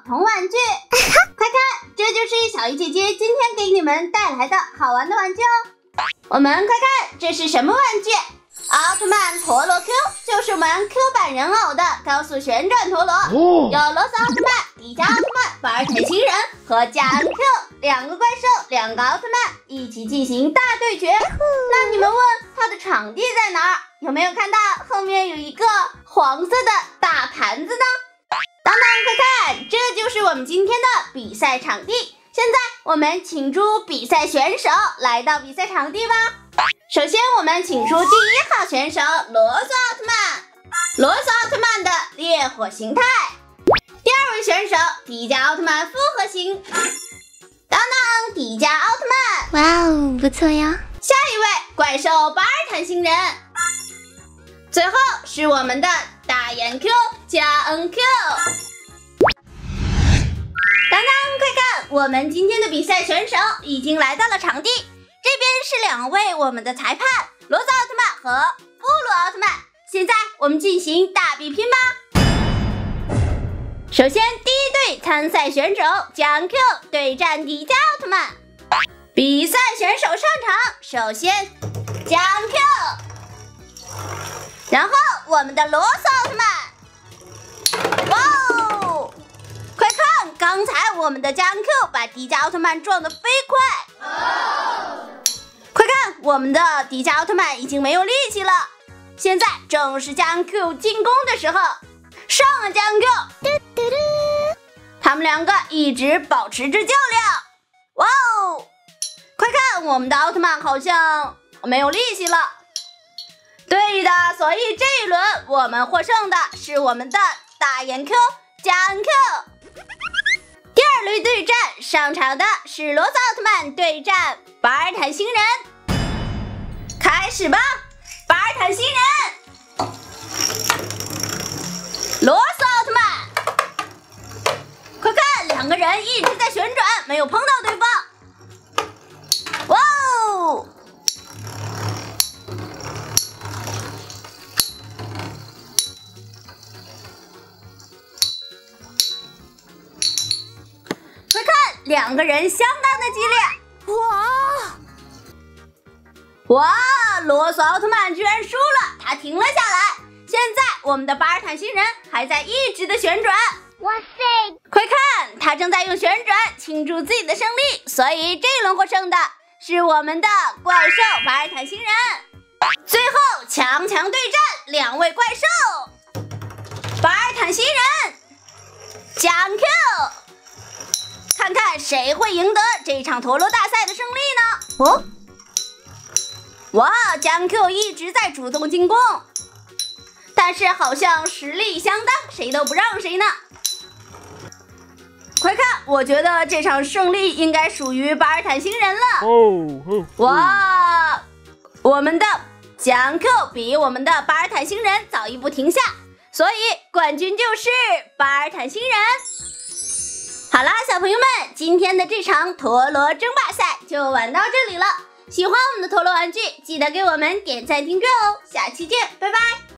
童玩具。快看，这就是小鱼姐姐今天给你们带来的好玩的玩具哦。我们快看，这是什么玩具？奥特曼陀螺 Q 就是我们 Q 版人偶的高速旋转陀螺，有罗斯奥特曼、迪迦奥特曼、巴尔坦星人和加恩 Q 两个怪兽、两个奥特曼一起进行大对决。那你们问它的场地在哪儿？有没有看到后面有一个黄色的大盘子呢？当当，快看，这就是我们今天的比赛场地。现在我们请出比赛选手来到比赛场地吧。首先我们请出第1号选手罗斯奥特曼，罗斯奥特曼的烈火形态。第2位选手迪迦奥特曼复合型，当当，迪迦奥特曼， 哇哦，不错呀。 下一位怪兽巴尔坦星人，最后是我们的大眼 Q 加恩 Q。当当，快看，我们今天的比赛选手已经来到了场地。这边是2位我们的裁判，罗斯奥特曼和布鲁奥特曼。现在我们进行大比拼吧。首先，第1队参赛选手江 Q 对战迪迦奥特曼。比赛选手上场，首先江 Q， 然后我们的罗斯奥特曼。哇哦！快看，刚才我们的江 Q 把迪迦奥特曼撞得飞快。快看，我们的迪迦奥特曼已经没有力气了。现在正是江 Q 进攻的时候，上啊江 Q！ 他们2个一直保持着较量。哇哦！快看，我们的奥特曼好像没有力气了。对的，所以这一轮我们获胜的是我们的大眼 Q 加恩 Q。第2轮对战上场的是罗斯奥特曼对战巴尔坦星人，开始吧！巴尔坦星人，罗斯奥特曼，快看，2个人一直在旋转，没有碰到对方。哇哦！快看，2个人相当的激烈。哇！罗斯奥特曼居然输了，他停了下来。现在我们的巴尔坦星人还在一直的旋转。 哇塞！ 快看，他正在用旋转庆祝自己的胜利，所以这一轮获胜的是我们的怪兽巴尔坦星人。最后强强对战2位怪兽，巴尔坦星人，江 Q。看看谁会赢得这场陀螺大赛的胜利呢？哇，江 Q 一直在主动进攻，但是好像实力相当，谁都不让谁呢。快看，我觉得这场胜利应该属于巴尔坦星人了。哇，我们的江 Q 比我们的巴尔坦星人早一步停下，所以冠军就是巴尔坦星人。好啦，小朋友们，今天的这场陀螺争霸赛就玩到这里了。喜欢我们的陀螺玩具，记得给我们点赞订阅哦。下期见，拜拜。